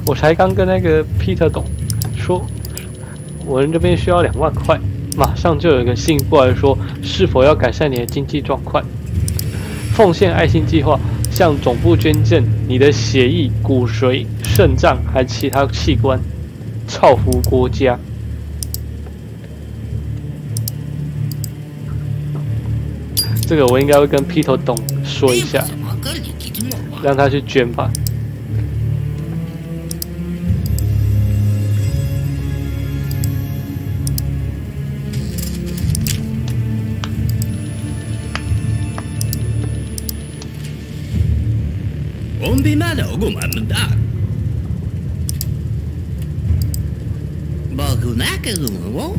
我才刚跟那个 Peter 董说，我们这边需要2万块，马上就有一个信过来说是否要改善你的经济状况，奉献爱心计划，向总部捐赠你的血液、骨髓、肾脏还其他器官，造福国家。这个我应该会跟 Peter 董说一下，让他去捐吧。 بملعقم من دار باغناك غمو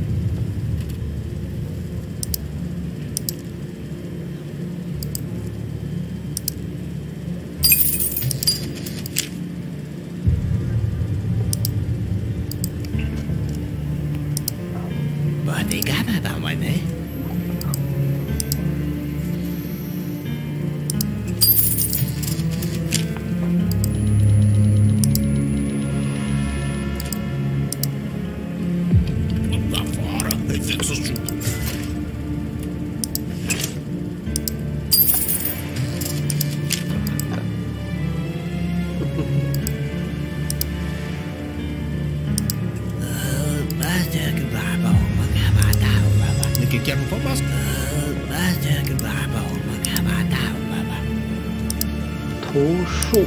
Bati kata tamannya 图树，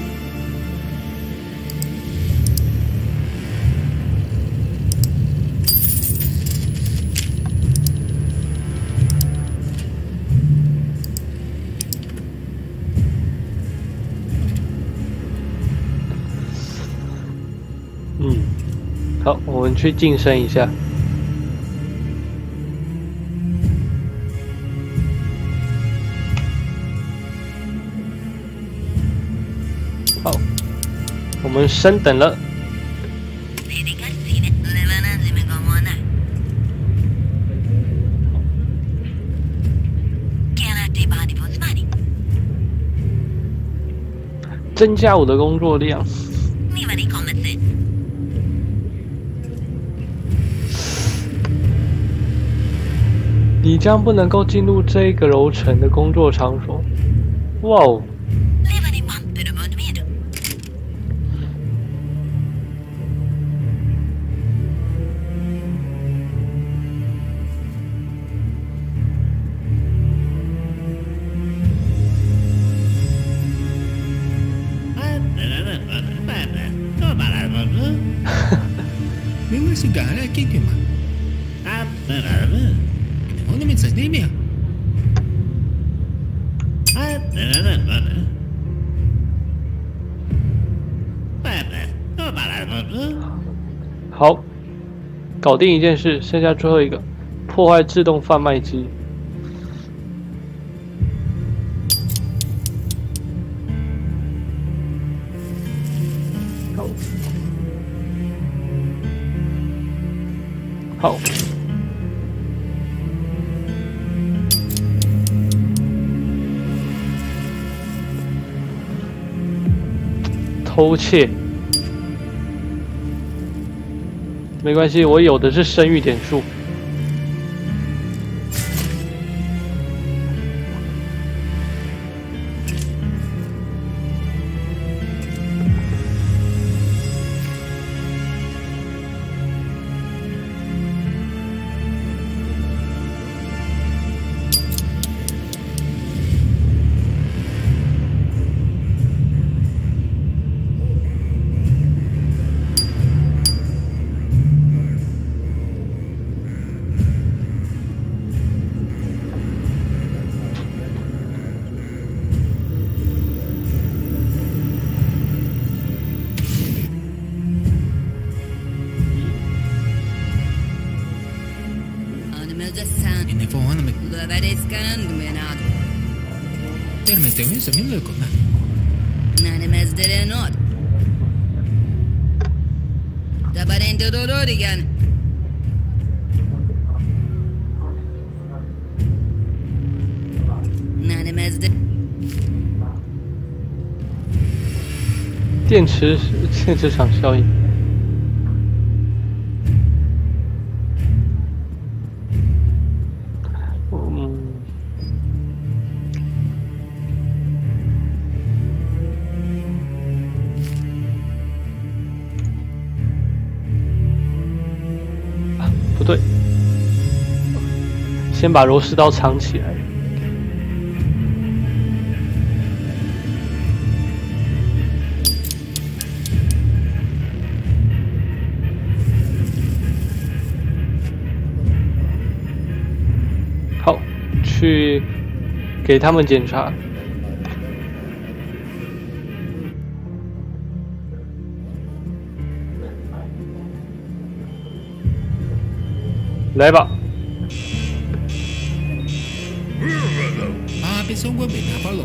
好，我们去晋升一下。好，我们升等了。增加我的工作量。你将不能够进入这个楼层的工作场所。哇哦！好，搞定一件事，剩下最后一个，破坏自动贩卖机。好。偷窃。没关系，我有的是声誉点数。 Termeteuensa milloin Nänemezdelenot. Tabarente Dodorigan. Nänemezde. 电池场效应。不对，先把柔石刀藏起来。好，去给他们检查。来吧。 Ah, besok gue beda apa lo?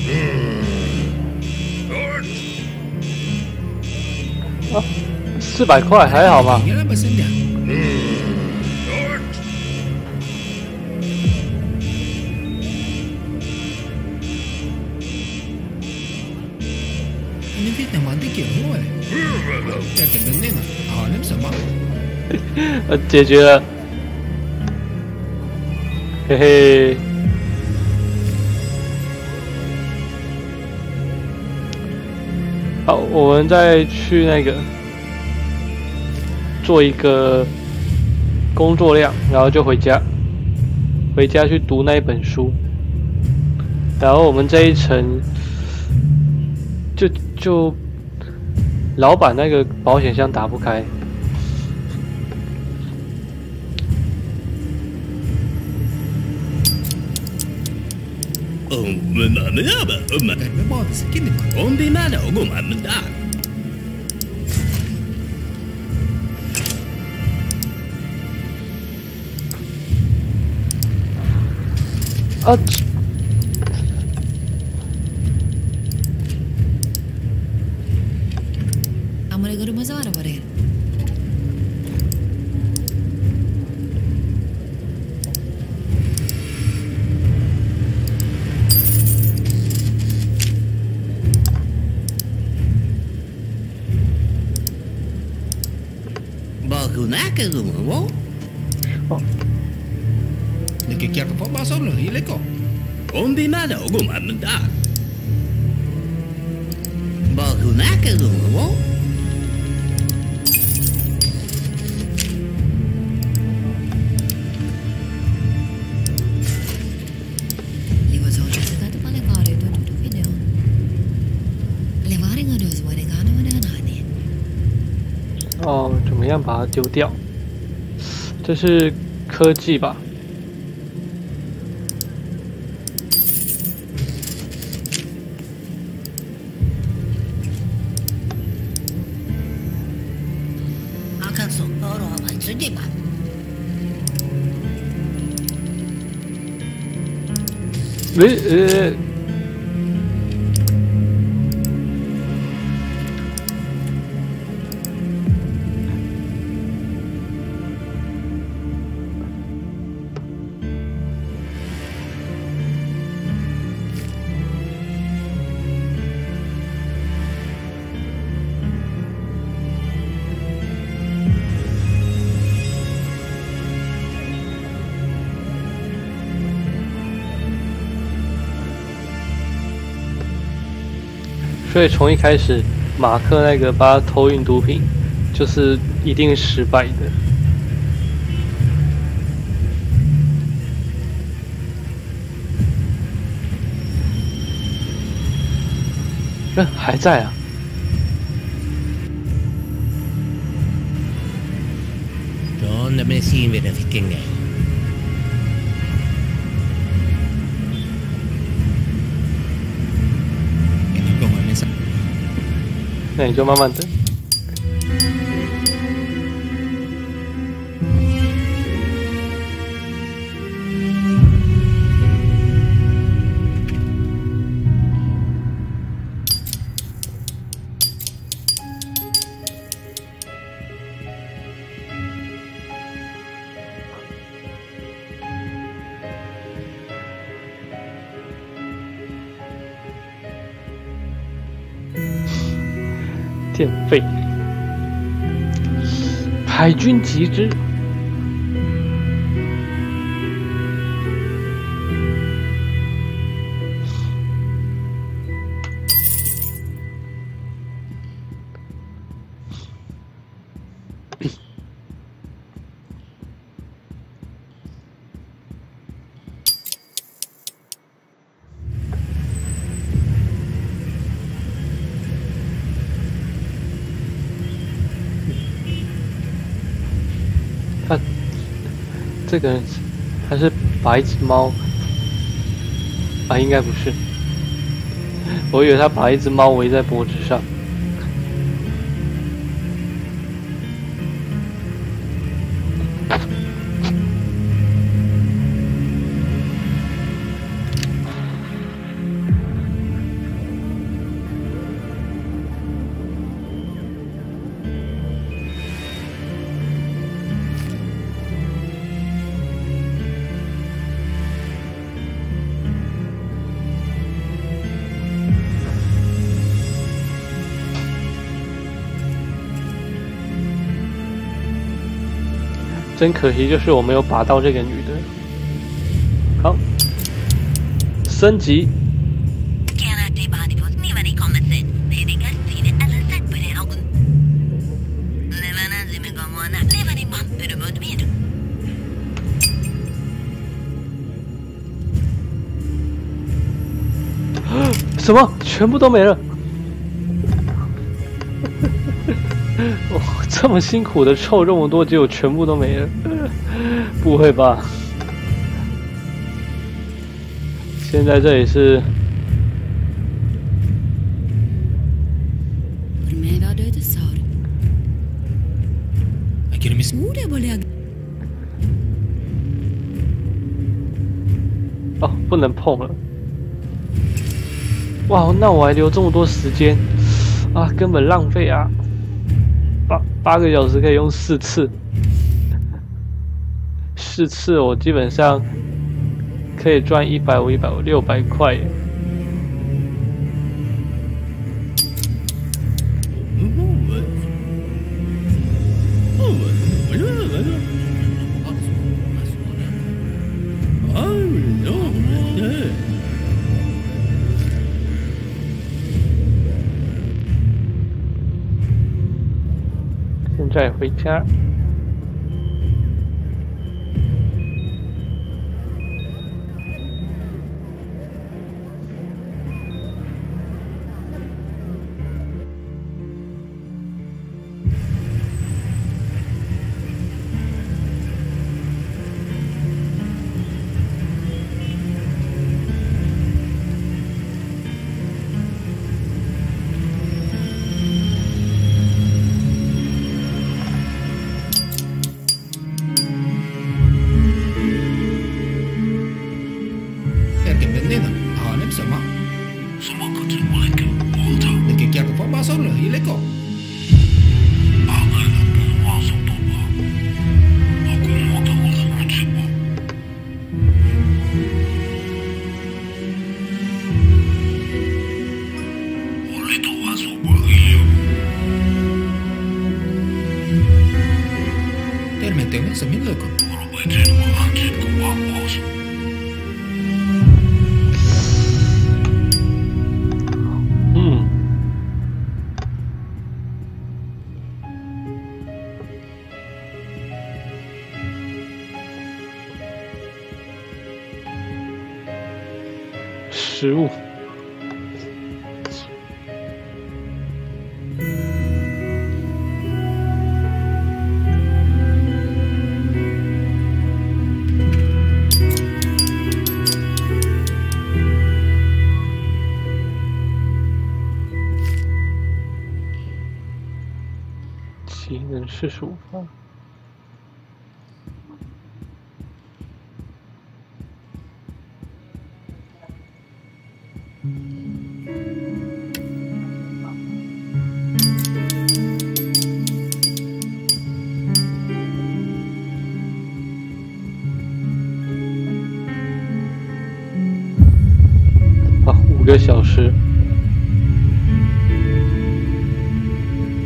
啊，400块还好吗？ Tinggal apa senda? Ini fitnah mati kira boleh. Cakap benar nggak? Alam sama. 解决了，嘿嘿。好，我们再去那个做一个工作量，然后就回家去读那一本书，然后我们这一层就老板那个保险箱打不开。 Karena bawa sekian ni. Ombi mana ogo mamda. 啊！ Amore guru mazara pare. Bagunaka gumo. Nakikita ka pa ba sa ulo? Hila ko. Ombi mana ogo mamda. Bagunaka gumo. Liwa sa ocho sa tato pala pare to to video. Levare nga dos wale gano wale ganani. 哦，怎么样把它丢掉？这是科技吧？ Akatsu oro wa tsugi ba. 所以从一开始，马克那个把他偷运毒品，就是一定失败的。还在啊！ Don't let me see me the king. 那你就慢慢等。 电费。海军集资。这个人还是把一只猫啊，应该不是，我以为他把一只猫围在脖子上。真可惜，就是我没有把到这个女的。好，升级。什么？全部都没了？哦，这么辛苦的凑这么多，结果全部都没了？不会吧？现在这里是哦，不能碰了。哇，那我还留这么多时间啊，根本浪费啊！8个小时可以用4次，4次我基本上可以赚150、150、600块耶。现在回家。食物。技能45分。5个小时。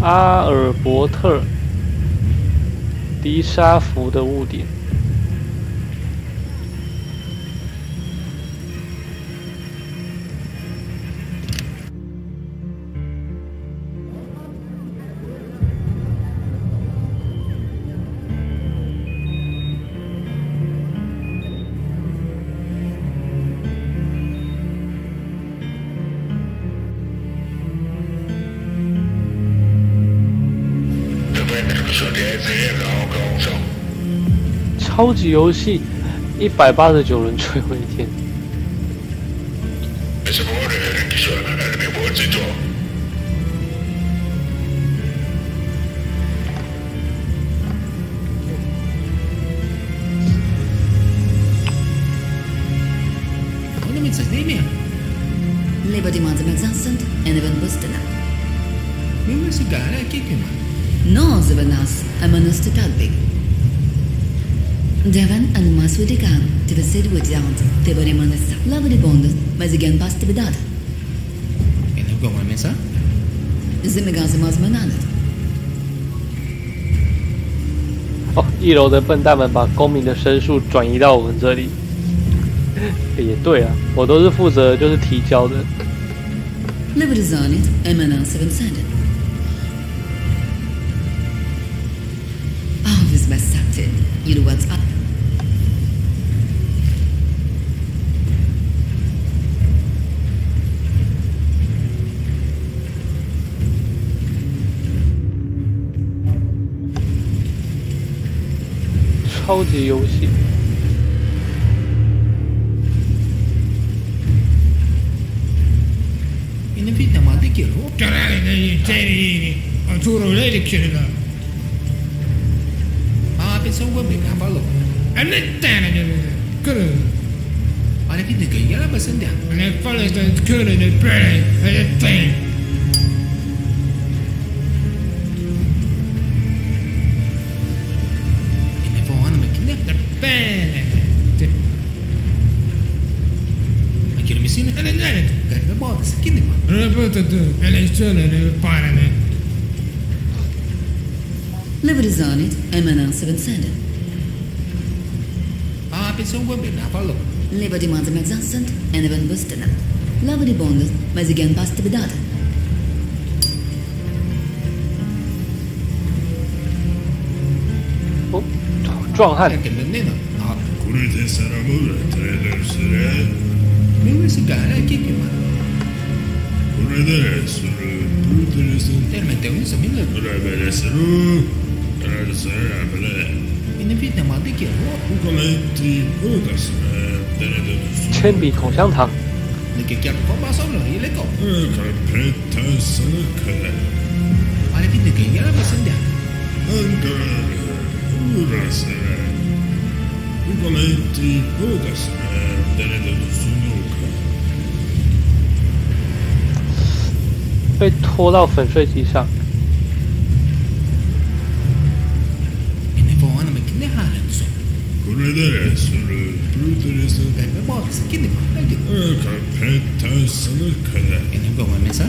阿尔伯特迪沙福的误点。超级游戏189人摧毁一天。 Liberty demands accent and even Bustana. Mimi sigara kikima. No, Zivanas, I'm an Ustitalbi. Devan and Maswidikan, to the city with Yant, they were in the lovely bond, mas again past the dad. And you go on, Mesa? Zimigas Masmanad. 哦，1楼的笨蛋们把公民的申诉转移到我们这里。也对啊，我都是负责就是提交的。 Liberty's on it, I'm an answer and send it. Oh, this mess sucked it. You know what's up. 超级游戏。 In the vita ma di chiro. Carale dei terini. Azzurro lei di chiro. Ah, penso un bel cavallo. E ne tene che ma le vite che gliela passando. Ne falle sta culo nel bene e te. Liberty's on it, I'm an answer and send it. Ah, penso un bel cavallo. Liberty demands accent and even Bustana. Lovely bond, mas again past the dad. 哦，壮汉。 Che non è no. Kurite saramura trader sure. Mimi sigara kikima. Kuride sure. Brutulisun. Termente un samilla. Kurabere suru. Trader sure abele. In the vita ma di chiro. Ukoletti udasme. Denedo su. 铅笔口香糖。 Che chiaro fa ma solo le go. Carpetta sanakale. Ma le vite che gliela passando. Ankara. Urasere. Ukoletti udasme. Denedo sunuka. 被拖到粉碎机上。 E ne può andare che ne ha adesso. Kuride sure. Brutulisun. Per me box che ne fa? Carpetta sanakale. E ne go a mesa.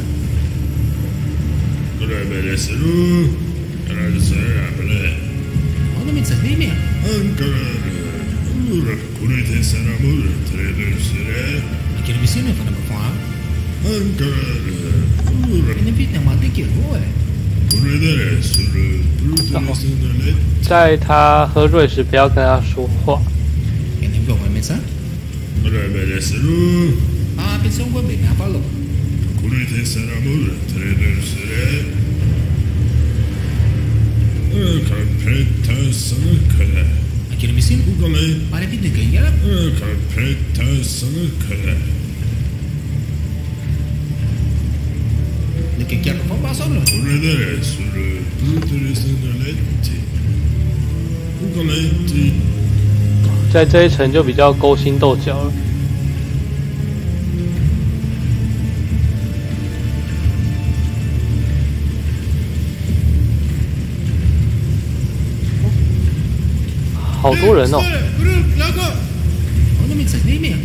Kurabere suru. Trader sure abele. Ona mi sa di me. Ankara. Kurite saramura trader sure. Ma che visione fa da fa? Ankara. E ne vita ma di chiro. Kuride sure. Brutulisun. 在他喝醉时，不要跟他说话。 E ne go a mesa. Kurabere suru. Ah, penso un bel cavallo. Kurite saramura trader sure. Carpetta sanakale. Ma che visione? Ukole. Ma le vite che gliela. Carpetta sanakale. Che chiaro fa ma solo. Kuride sure. Brutulisun. Ukoletti. 在这一层就比较勾心斗角了。好多人哦！ Ona mi sa di me. E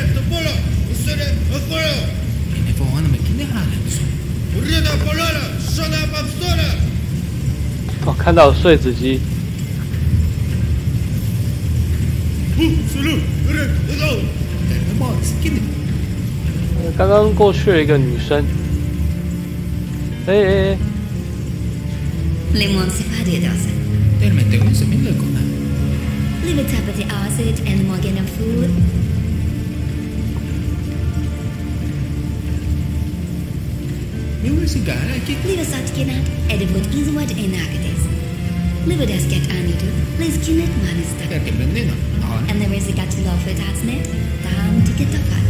ne può andare che ne ha adesso. 哦，看到碎纸机，刚刚过去了一个女生。哎， Limon separados. Tervetuloa millekona. Live tapati acid and morgan of food. Minun sigarakin. Live satkinat, edivot iswat enagatis. Live dasket anitu, les kinet manista. Tervetuloa. And there is a gatula for tatsnet, down to get the fun.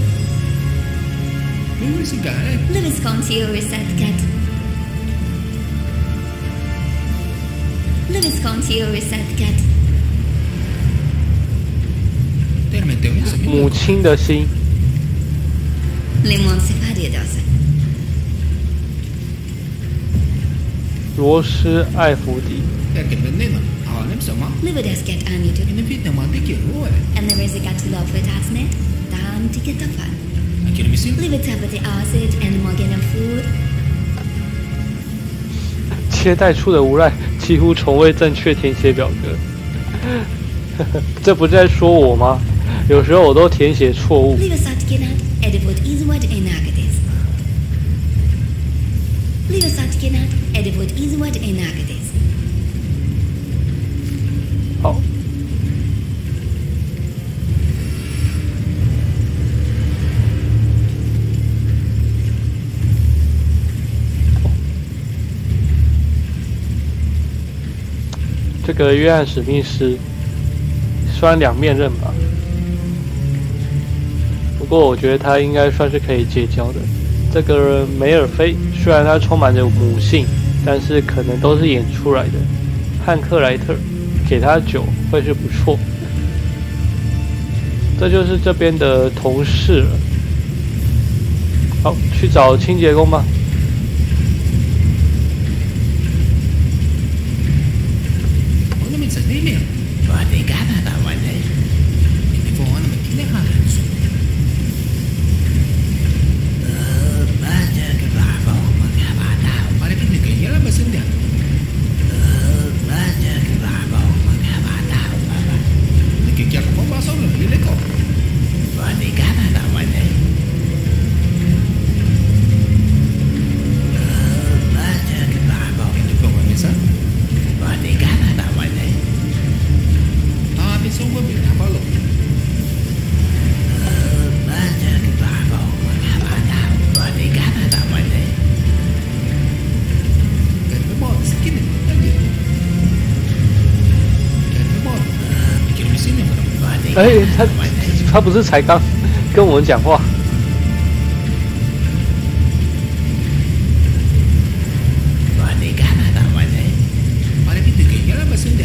Minun sigarakin. Live scontio resatkat. Live scontio resatkat. Tervetuloa 母亲的心。 Limon separados. 罗斯艾弗迪。 Tervetuloa. Hanem sama. Live dasket anitu. Ini fitna mati kiro. And there is a gatula for tatsnet, down to get the fun. Akhirnya mesin. Live tapati acid and morgan of food. 切带出的无赖几乎从未正确填写表格，这不是在说我吗？有时候我都填写错误。 Live satkinat, edivot iswat enagatis. Live satkinat, edivot iswat enagatis. 好，这个约翰史密斯虽然两面刃吧，不过我觉得他应该算是可以结交的。这个梅尔菲虽然他充满着母性，但是可能都是演出来的。汉克莱特给他酒会是不错。这就是这边的同事了。好，去找清洁工吧。 Sendiri. Berarti kata kawan eh. Ini pohon begini harus. Baca ke bawah mengapa tahu? Mari kita kaya lah bersenda. Baca ke bawah mengapa tahu? Ini kaya apa pasal lebih lekor. Berarti kata kawan eh. Baca ke bawah. Ini pohon misal. Berarti kata kawan eh. Tapi semua bila balok. Baca ke bawah mengapa tahu? Berarti kata kawan eh. Kan bawa sikit aja. Kan bawa. Pikir mesin yang berapa? Berarti 哎， kata kawan eh. 他不是才刚跟我们讲话？ Berarti kata kawan eh. Mari kita kaya lah bersenda.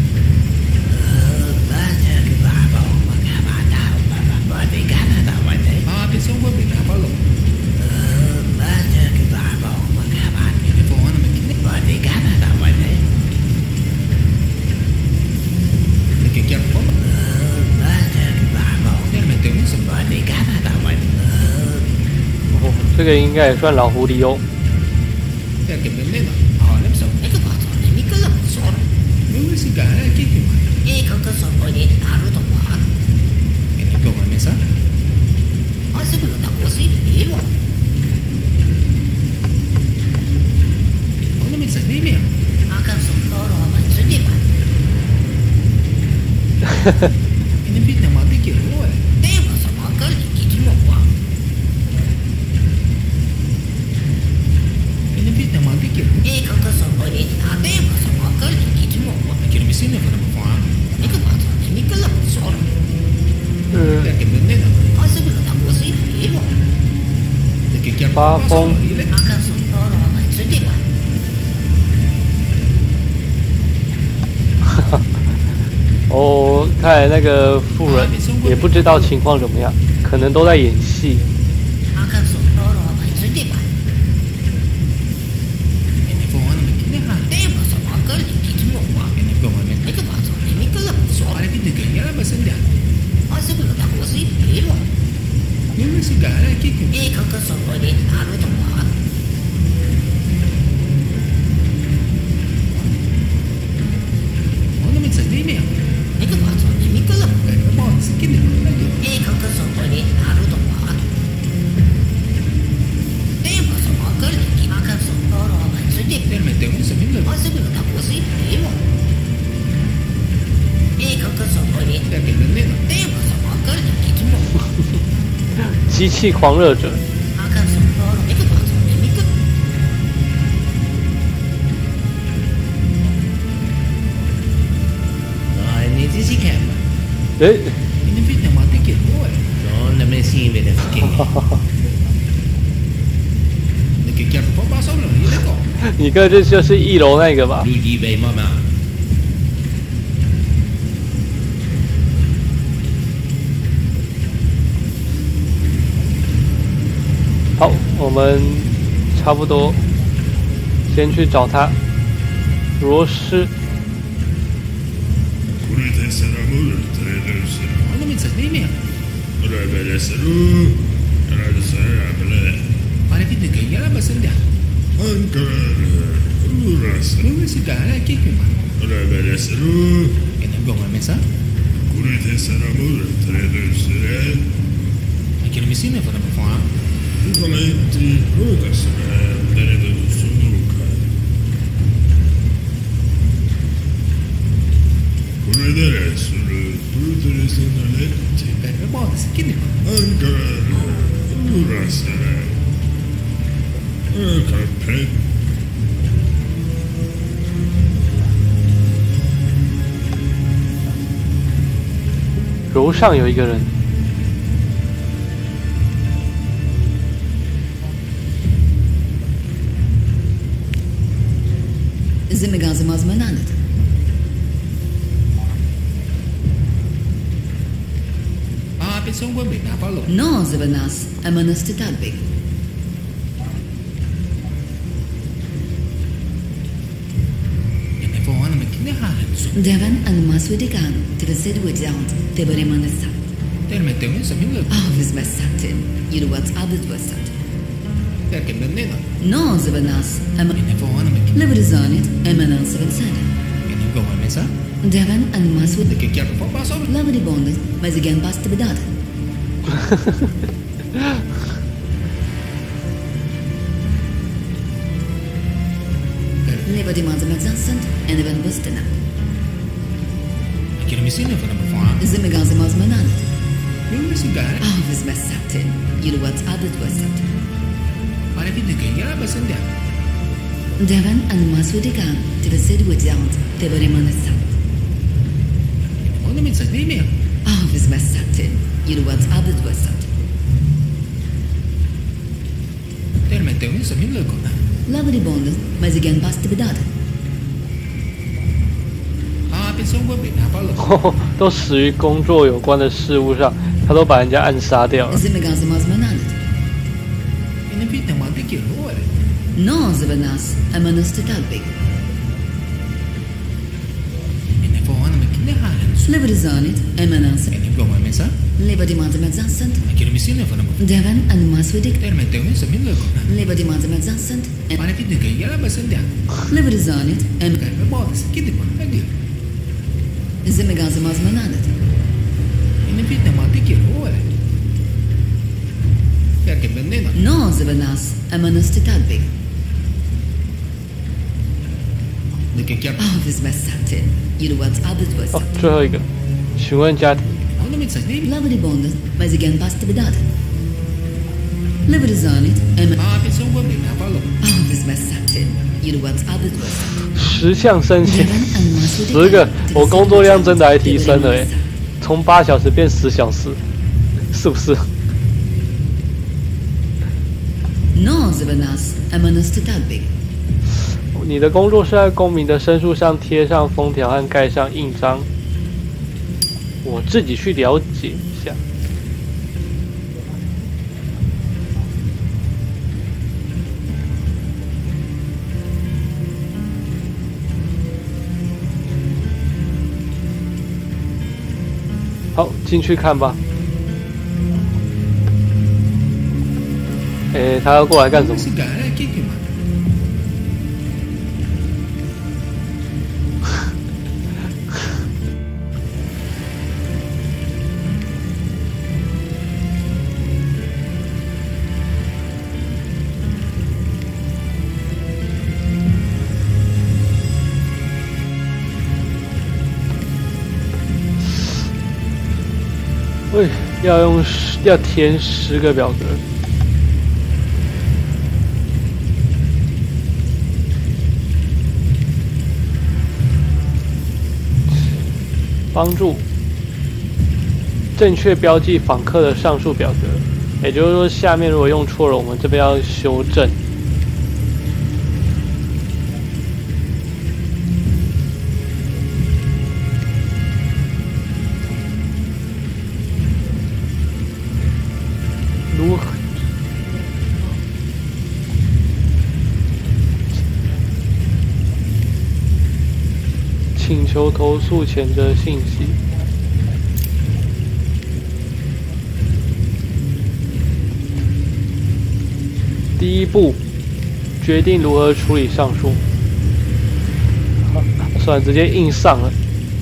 Baca ke bawah mengapa tahu? Berarti kata kawan eh. Tapi semua bila balok. Baca ke bawah mengapa? Ini pohon begini. Berarti kata kawan eh. Ini kaya apa? Baca ke bawah. Tervetuloa semua. Berarti kata kawan. 哦，这个应该也算老狐狸哦。 Tervetuloa. Hanem sama. Ito ba ito? Hindi ko lang sor. Minun sigarakin cuma. Ikaw ka sa pwede taro ito ba? Ini pohon misal. Asa ko na ko si Ilo. Ano may sendiri? Akan sa toro man sa di ba? Ini fitna mati kiro. Di ba sa makal ikiti mo ba? Ini fitna mati kiro. Ikaw ka sa pwede di ba sa makal ikiti mo ba? Akhirnya mesin yang berapa pohon? Ikaw ba ito? Hindi ko lang sor. 嗯， Tervetuloa. Asa ko na ko si Ilo. Ini kaya apa? Ba phong. Akan sa toro man sa di ba? 哦，看来那个妇人也不知道情况怎么样，可能都在演戏。 Akan sa toro man sa di ba? Ini pohon begini ha. Di ba sa makal ikiti mo ba? Ini pohon ini. Ikaw ba ito? Hindi ko lang sor. Mari kita kaya lah bersenda. Asa ko na ko si Ilo. Minun sigarakin cuma. Ikaw ka sa pwede taro ito ba? 机器狂热者。 Akan sempurna itu maksudnya itu. Nah, ini sih kan. 诶， Ini fitnah mati gitu. No, namanya sih beda fikir. Ini kayak apa pasal lah ini kok. 你哥这就是一楼那个吧？ Luigi bay mama. 好，我们差不多先去找他。罗斯， これでサラムルトレードする。 Mana bisa ini ya? これベレスル。やられさやべれ。 Mana kita kayak apa sendah? アンカールラス。 Lu sih dah ada kek mah. これベレスル。 Kena gua mana mesa? これでサラムルトレードする。 Aqui no Messina foi na Pafona. このエッティローダスがトレードするのか。これでスルブルトレスのレッティ。 Kan apa sikit ni? アンカールラス。カペッ。 楼上有一个人。 Zimmergasse Mazmanandet. Ah, pessoa gua bem apa lo? No, Zivanas, Amanus Titalbig. Kena Pafona makin hal. Devan and Maswidigan, to the city with Yant, Teborimanasa. Terme temi sambil lo. Alvis Massatin, you know what's others was that. Terke benena. No, Zivanas, Kena Pafona makin. Liberties on it, Emanans of Insana. Kena gua mana mesa? Devan and Maswid, Kayak apa pasal? Lovely Bonded, mas again past the bedad. Liberty Mazamazan, and Evan Bustana. Aqui no Messina foi na Pafona. Zimmergasse Mazmanandet. Lu sih dah. Alvis Massatin, you know what's others was that. Mana kita kayak apa sendah? Devan and Maswidigan, to the city with Yant, Teborimanasa. Mana bisa ni ya? Alvis Massatin, you know what's others was that. Terme temi sambil lo. Lovely Bonded, mas again past the bedad. Ah, pessoa gua bem apa lo? 都死于工作有关的事物上，他都把人家暗杀掉了。 Zimmergasse Mazmanandet. Ini fitnah mati gitu. No, Zivanas, Amanus Titalbig. Kena Pafona makin hal. Liberties on it, Emanans, Kena gua mana mesa? Liberty Mazamazan, Aqui no Messina foi na Pafona. Devan and Maswidik, Terme temi sambil lo. Liberty Mazamazan, and Mana kita kayak apa sendah? Liberties on it, and Kan apa sikit mah lagi. Zimmergasse Mazmanandet. Ini fitnah mati gitu. Terke benena. No, Zivanas, Amanus Titalbig. Kayak apa? Alvis Massatin, you know what's others was 哦 that. 最后一个，询问家庭。 Mana bisa ni? Lovely Bonded, mas again past the bedad. Liberties on it, and Ah, pessoa gua bem apa lo? Alvis Massatin, you know what's others was that. 十项申请 Devan and Maswidik. ，10个，我工作量真的还提升了诶，从8小时变10小时，是不是？ No, Zivanas, Amanus Titalbig. 你的工作是在公民的申诉上贴上封条和盖上印章，我自己去了解一下。好，进去看吧。诶，他要过来干什么？ Masih dah ada kek mah. 喂。 要填10个表格。帮助正确标记访客的上述表格，也就是说，下面如果用错了，我们这边要修正。如何？请求投诉前的信息。第一步，决定如何处理上述。算了，直接硬上了。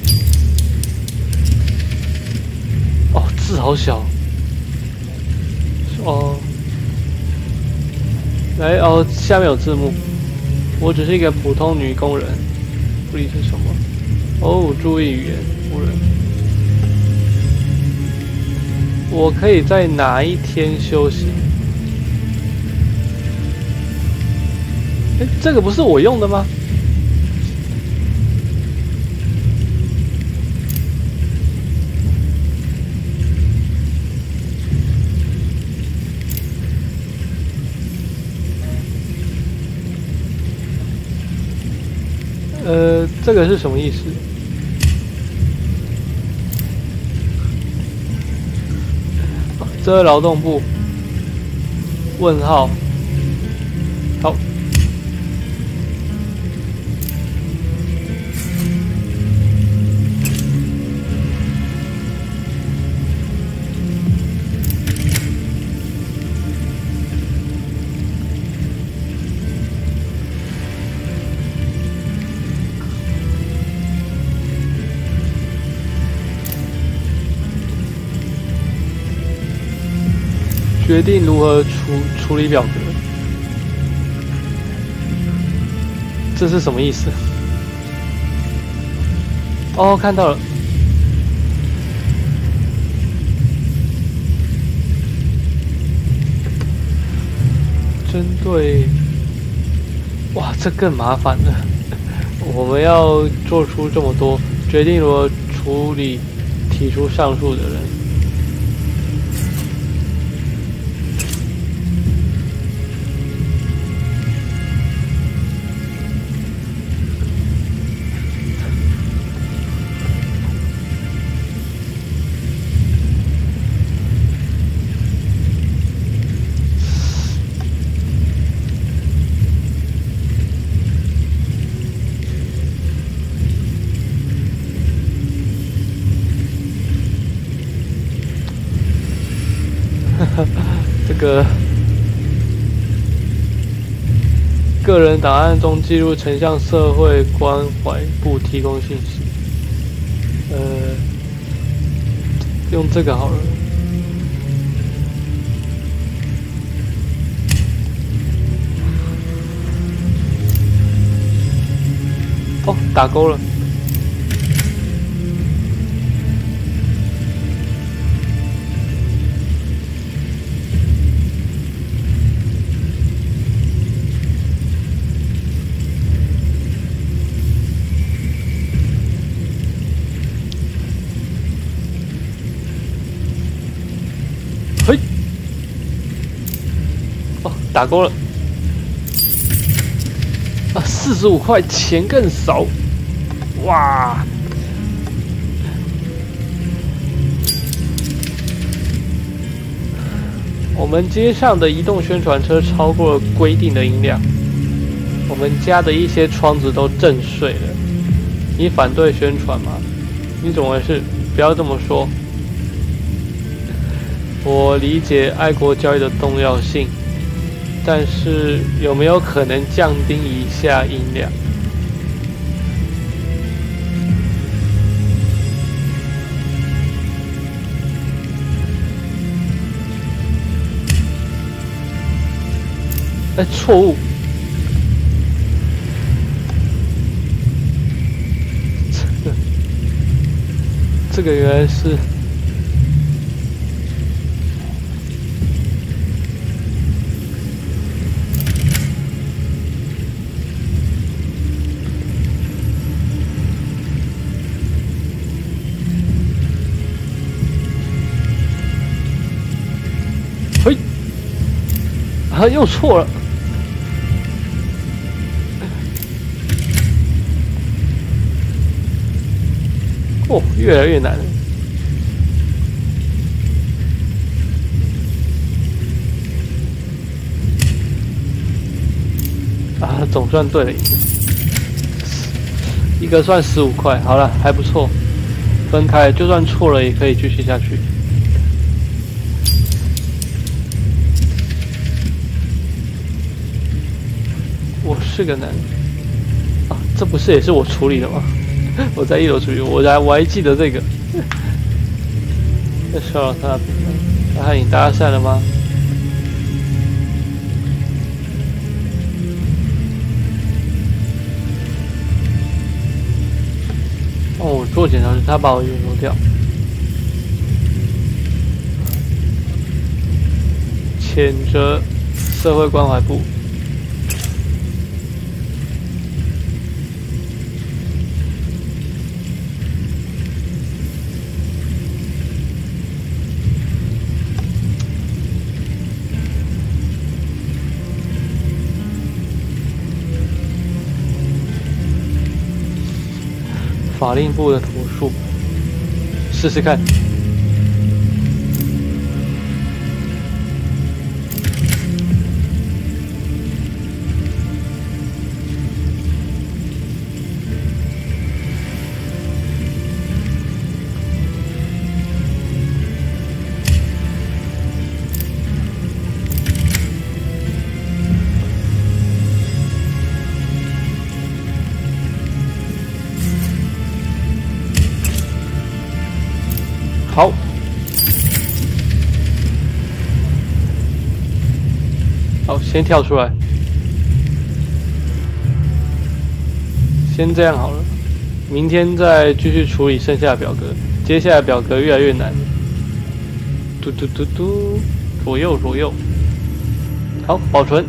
哦，字好小。哦，来哦，下面有字幕。我只是一个普通女工人。注意是什么？哦，注意语言，夫人。我可以在哪一天休息？哎，这个不是我用的吗？这个是什么意思？这是劳动部。问号。好。决定如何处理表格，这是什么意思？哦，看到了。针对，哇，这更麻烦了。我们要做出这么多，决定如何处理提出上述的人。这个个人档案中记录曾向社会关怀部提供信息。用这个好了。哦，打勾了。嘿，哦，打勾了。啊，45块，钱更少。哇！我们街上的移动宣传车超过了规定的音量，我们家的一些窗子都震碎了。你反对宣传吗？你怎么回事？不要这么说。我理解爱国教育的重要性，但是有没有可能降低一下音量？哎，错误。这个原来是啊，又错了。哦，越来越难了。啊，总算对了一个算15块，好了，还不错。分开，就算错了也可以继续下去。我是个男啊，这不是也是我处理的吗？我在1楼处理，我还记得这个。那骚扰他，他和你搭讪了吗？哦，做检查时他把我遗漏掉。谴责社会关怀部。法令部的投诉，试试看。好，好，先跳出来，先这样好了，明天再继续处理剩下的表格。接下来表格越来越难，嘟嘟嘟嘟，左右左右，好，保存。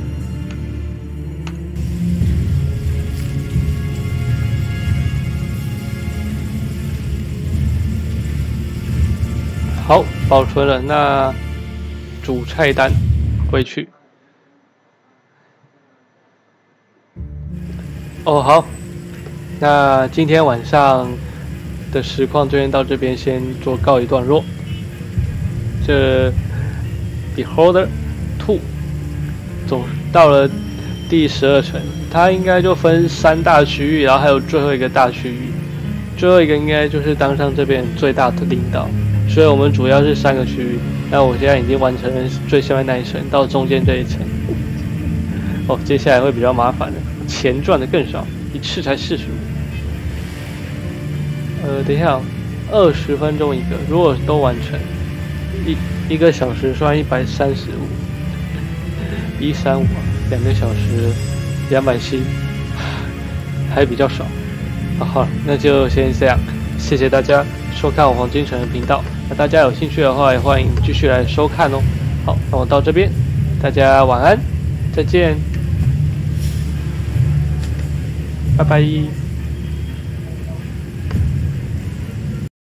好，保存了。那主菜单回去。哦，好。那今天晚上的实况就先到这边，先做告一段落。这 Beholder 2总到了第12层，它应该就分3大区域，然后还有最后一个大区域。最后一个应该就是当上这边最大的领导。所以我们主要是3个区域，那我现在已经完成了最下面那一层到中间这一层。哦，接下来会比较麻烦的，钱赚的更少，一次才45。等一下，20分钟一个，如果都完成，一个小时算135，135啊，2个小时270，还比较少。好，那就先这样，谢谢大家收看我黄金城的频道。那大家有兴趣的话，也欢迎继续来收看哦。好，那我到这边，大家晚安，再见，拜拜。